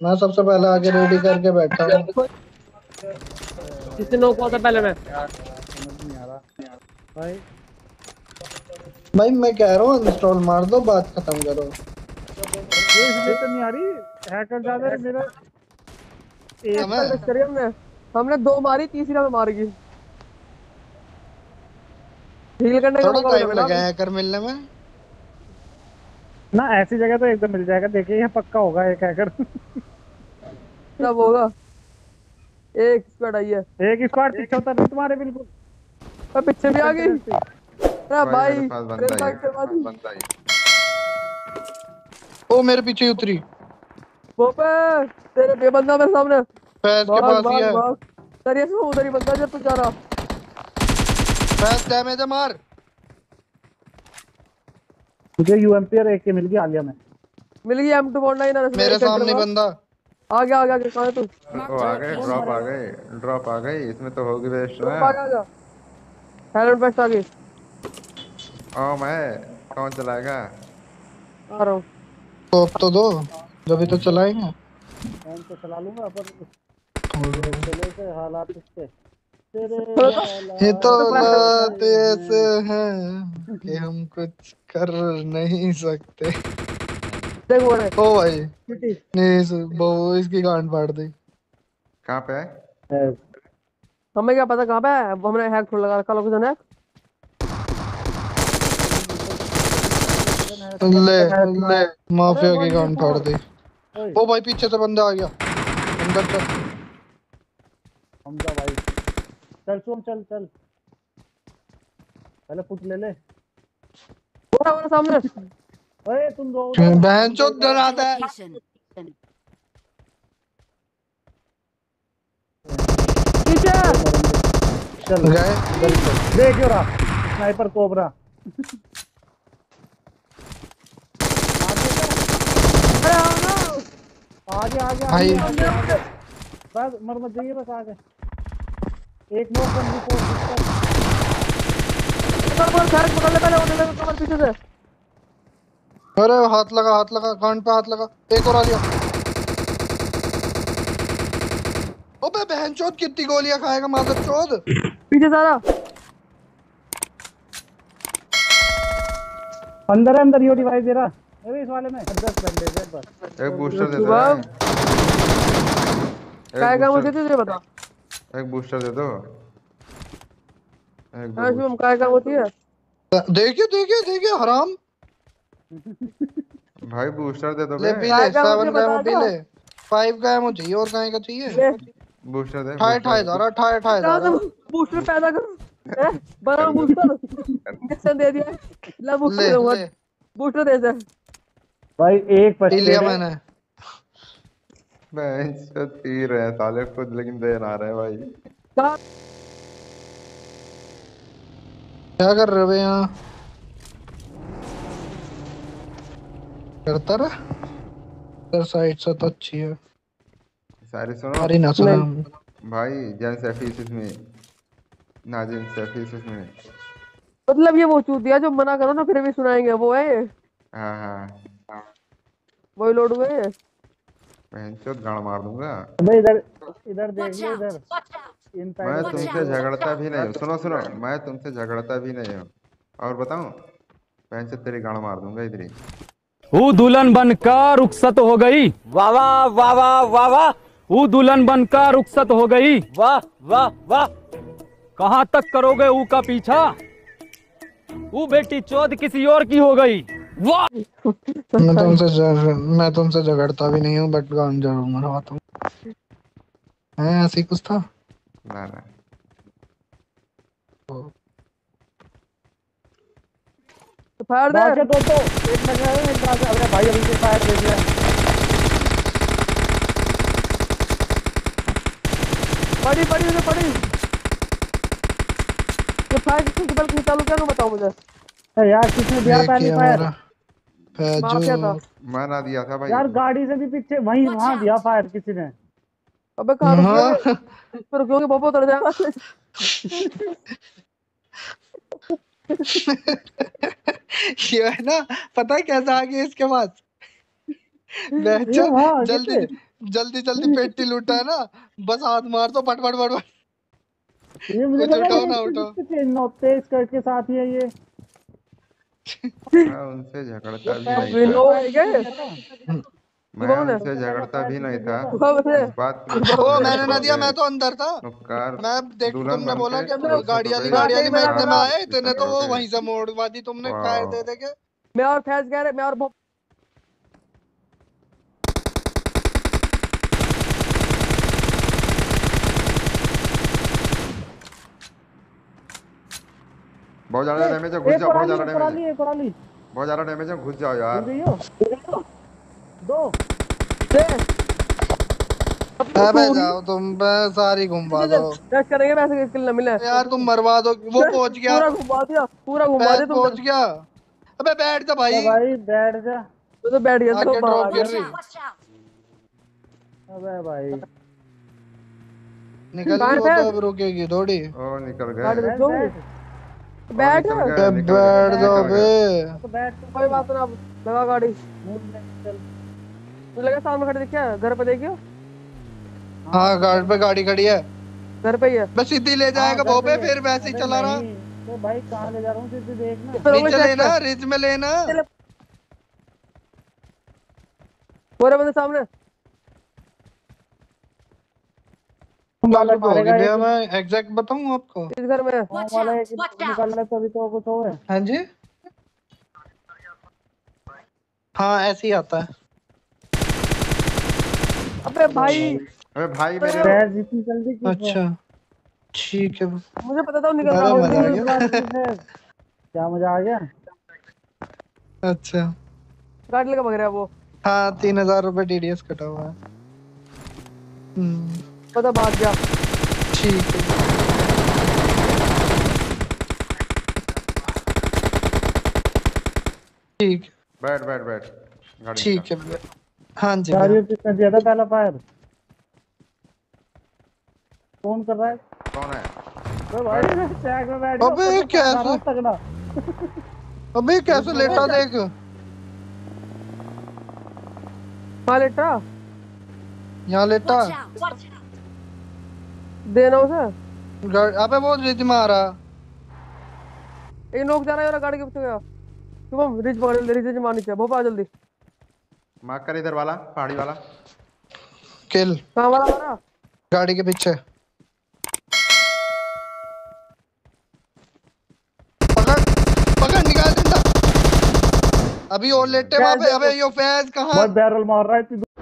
मैं सबसे पहले आगे रेडी करके बैठा हूँ। किसने नॉक हुआ था पहले में? यार समझ नहीं आ रहा भाई। भाई मैं कह रहा हूँ इंस्टॉल मार दो, बात खत्म करो। वो इसलिए तो नहीं आ रही। हैकर ज्यादा है मेरा। एक हमें टच करी हमने। हमने दो मारी, तीसरी में मार गई। हील करने का थोड़ा मौका टाइम मिला लगा अभी। हैकर मिलने में। ना ऐसी जगह तो एकदम मिल जाएगा, देखिए ये पक्का होगा एक हैकर। सब होगा। एक स्क्वाड आई है। एक स्क्वाड पीछे होता नहीं तुम्हारे बिल्कुल। पीछे भी आ गई। अरे भाई मेरे भाई पास मेरे बंदा ही साथ है। करवा दी। ओ मेरे पीछे ही उतरी। वो पे तेरे पे बंदा मेरे सामने। फैज के भाग पास ही भाग है। भाग। दरिया से उधर ही बंदा जब तू जा रहा। फैज डैमेज है, मार। मुझे यूएमपी और एक के मिल गई आलिया में। मिल गई M249 मेरे सेंटर सामने में। बंदा। आगे आगे आगे कहाँ है तू? वो आ गए, ड्रॉप आ गए, ड्रॉप आ गई, इसमें तो होगी वेस्ट तो ना। आगे आगे। हेलमेट वेस्ट आ गई। ओ मैं कौन चलाएगा? आ रहा हूँ। स्कोप तो दो, जब तो चलाएंगे। फोन तो चला लूंगा पर ये चले से हालात इसके तेरे ये तो हालात हालात ऐसे ऐसे हैं। हैं कि हम कुछ कर नहीं सकते। देख वो है। ओ भाई, चिट्टी। नहीं वो इसकी गांड फाड़ दी। कहाँ पे है? हमें क्या पता कहाँ पे है, वो हमने हैक लगा रखा लोकेशन है। ले, अरे माफिया की गांड फाड़ 1v4। दी। ओए ओ भाई पीछे से बंदा आ गया। अंदर चल। हमजा भाई चल सुन चल चल पहले फुट ले ले। वो है हमारे सामने। ओए तुम दो उधर बहन चोद डराता है। Location. पीछे। चल गए। इधर ही चल। देख क्यों रहा स्नाइपर कोबरा। अरे आओ ना। आगे आगे भाई आगे आगे आगे बस मर मत जाइए बस आगे। एक मोर बन रिपोर्ट सिस्टम। हैक पकड़ ले पहले, उन्होंने कमर पीछे से। अरे हाथ लगा, हाथ लगा, कान पे हाथ लगा। एक और आ गया। अबे बहन चोद कितनी गोलियां खाएगा मादर चोद। पीछे सारा। अंदर है अंदर यो डिवाइस दे रहा। अरे इस वाले में 10 बैंडेज है बस। एक बूस्टर दे दो शुभम एक काय का मुझे बूस्टर, तुझे बता। एक बूस्टर दे दो, एक दो हाँ शुभम बूस्टर। काय का होती है। देखिए देखिए देखिए हराम। भाई बूस्टर दे दो ले बे। पी ले, काय का मुझे 7 का बता एमओ पी था। ले। 5 का एमओ चाहिए, और कहीं का चाहिए। ले बूस्टर दे, ठाए बूस्टर ठाए दे। जा रहा, ठाए ठाए जा कहाँ से रहा। बूस्टर पैदा कर। बना बूस्टर इंजेक्शन दे दिया। ला ले बूस्टर बूस्टर दे दे। भाई एक पी फर्स्ट लिया एड है। मैंने। मैं इससे तीर है साले खुद, लेकिन दे ना रहे भाई। कहाँ? क्या कर रहे हो बे यहाँ? करता रहा। तेरे साइड से तो अच्छी है। सारी सुनो अरे ना सुना। भाई, जैन सैफीस इसमें, नाजिन सैफीस इसमें। मतलब ये वो चूत दिया जो मना करो ना फिर भी सुनाएंगे, वो है हाँ हाँ, वही लोड हुए हैं। बहनचोद गाड़ मार दूंगा। भाई इधर इधर देख Watch ले out! इधर Watch out! इन मैं साइड देख तुमसे लो। झगड़ता भी नहीं हूँ, सुनो सुनो, मैं तुमसे झगड़ता भी नहीं हूँ। और बताऊं, बहनचोद तेरी गाड़ मार दूंगा इधर ही। वो दुल्हन बनकर रुखसत हो गई। वाह वाह वाह वाह वाह वाह। वो दुल्हन बनकर रुखसत हो गई। वाह वाह वाह। कहाँ तक करोगे ऊ का पीछा? वो बेटी चौध किसी और की हो गई। वाह। मैं तुमसे झगड़ता भी नहीं हूँ, बट गान जरूर मरवाता हूँ। है ऐसे ही कुछ था। ना ना, तो फायर दे। बाकी तो एक लगा है एक बार अरे भाई अभी से फायर दे दिया। पड़ी पड़ी उसे पड़ी। तो फायर किसने बल चालू किया ना बताओ मुझे। अरे यार किसने दिया एक पहली किया फायर। मेरा माफिया था। फैजू। मैं ना दिया था भाई। यार गाड़ी से भी पीछे वहीं Watch वहां दिया out! फायर किसी ने। अबे कहाँ रुकियोगे? हाँ। इस पर रुकियोगे बब्बो उतर जाएगा। ये है ना, पता है कैसा आ गया इसके पास। ये बेचो वहां आगे जल्दी थे। जल्दी जल्दी पेटी लूटा है ना, बस हाथ मार दो फट फट फट फट। ये मुझे कुछ लगा उठाओ ये ना उठाओ। चेन होते स्कर्ट के साथ ही है ये। मैं उनसे झगड़ता भी नहीं था। विनो है क्या? मैं कौन है? उनसे झगड़ता भी नहीं था। कौन है? इस बात की ओ मुझे मैंने ना दिया, करोगे। मैं तो अंदर था। उपकार मैं देख, दुल्हन तुमने बोला बनके कि रुखसत गाड़ी हो वाली गई। गाड़ी वाली में मैं इतने में आए, ऐसा इतने तो वो करोगे। वहीं से मोड़वा दी तुमने, फायर दे दे के। मैं और फैज कह रहे, मैं और बहुत ज्यादा डैमेज है, घुस जाओ। बहुत ज्यादा डैमेज है, पराली पराली बहुत ज्यादा डैमेज है, घुस जाओ मिल यार। गई हो दो। अबे जाओ तुम, सारी घुमवा दो टेस्ट करेंगे पैसे किल न मिले। यार, तुम मरवा दो। वो पहुंच गया, पूरा घुमा दिया, पूरा घुमा दिया फैज तुमने। पहुंच गया। अबे बैठ जा भाई, भाई बैठ जा। तू तो बैठ गया, तो आगे बाहर आ ड्रॉप गिर गया। रही। अबे भाई निकल कहाँ गई है वो तो, फैज? अब रुकेगी थोड़ी। ओ निकल गाड़ी गए। रुक जाओगी? ओ बैठ निकल अबे गए, निकल गए, बैठ जाओ निकल बे। गए। तो बैठ तो कोई बात ना, अब लगा गाड़ी। चल। मुझे लगा सामने खड़े दिखे, घर पे देखियो। हाँ गाड़ी पे गाड़ी खड़ी है, घर पे ही है। बस सीधी ले जाएगा हाँ, वो घर पे, पे ही है। फिर वैसे ही अबे चला रहा। नहीं, तो भाई कहाँ ले जा रहा हूँ सीधे देखना। फिर होंगे नीचे check लेना, पे। रिज में लेना। पूरे बंदे सामने। मालूम होगी मारेगा भैया, एक। मैं एग्जैक्ट बताऊं आपको। इस घर में है। हाँ, वाला एक निकाल ले तभी तो कुछ होगा। हाँ जी, हाँ ऐसे ही आता है। अबे भाई, अबे भाई मेरे पैर जितनी जल्दी की अच्छा ठीक है। मुझे पता था वो निकल रहा अरे होगा। मजा आ गया। क्या मजा आ गया। अच्छा गाड़ी लेकर भाग रहा है वो। हाँ, 3000 रुपये TDS कटा हुआ है। पता भाग गया। ठीक है, ठीक बैठ बैठ बैठ गाड़ी ठीक है भैया। हाँ जी गाड़ी भैया। किसने दिया था पहला फायर। कौन कर रहा है। कौन है? तो भाई टैग में बैठ अबे कैसे, तगड़ा। अबे कैसे लेटा देख। हाँ लेटा यहाँ लेटा। देना उसे। अबे वो रिज में आ रहा। एक नोक जा रहा है और गाड़ी के पीछे गया। शुभम रिच पकड़ ले, रिच मारनी चाहिए। भोपा जल्दी। मार्क कर इधर वाला, पहाड़ी वाला। किल कहाँ वाला मारा? गाड़ी के पीछे। पकड़ पकड़, निकाल जिंदा। अभी और लेटे वहां पे। अबे यो फैज कहाँ? बैरल मार रहा है।